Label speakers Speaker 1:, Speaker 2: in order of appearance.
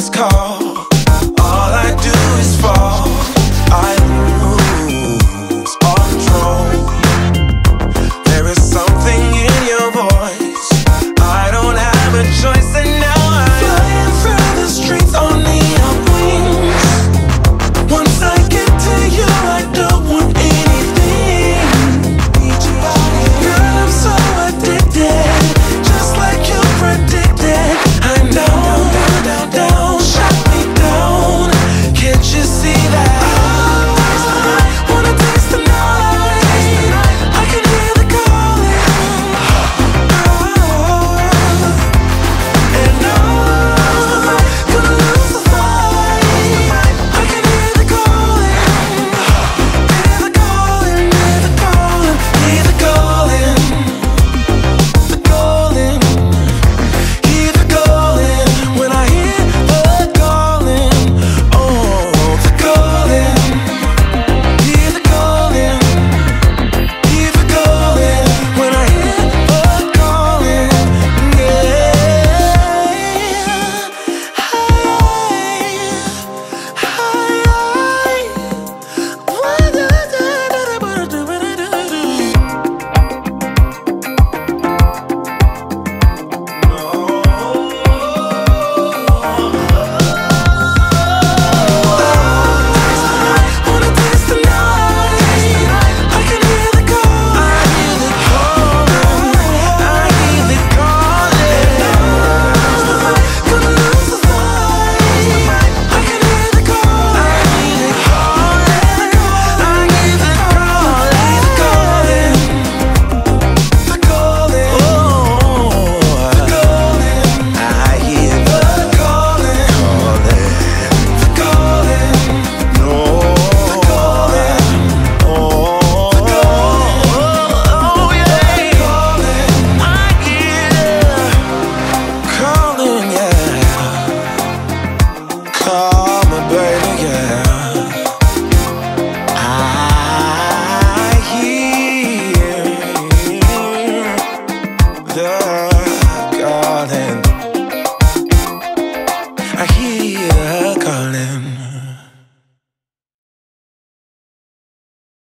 Speaker 1: this call, all I do is fall. I lose all control. There is something in your voice. I don't have a choice, and now I'm flying through the streets on neon wings. Once I get to you, I don't want anything. Girl, I'm so addicted, just like you predicted. I know, down, down, shut me down. Can't you see that? I wanna taste the night. I can hear the calling. And I'm gonna lose the fight. I can hear the calling. Hear the calling, hear the calling, hear the calling. The calling, hear the calling. When I hear the calling, oh, the calling. Hear the calling, hear the calling. When I hear the calling, yeah. Wanna taste the night. I can hear the calling. I hear the calling. I hear the calling. Gonna lose the fight. I can hear the calling. I hear the calling. I hear the calling. The calling. The calling. Oh, the calling. I hear the calling. The calling. No. The calling. Oh, the calling. Oh, yeah. I hear the calling, yeah. Call me, baby, yeah. I hear the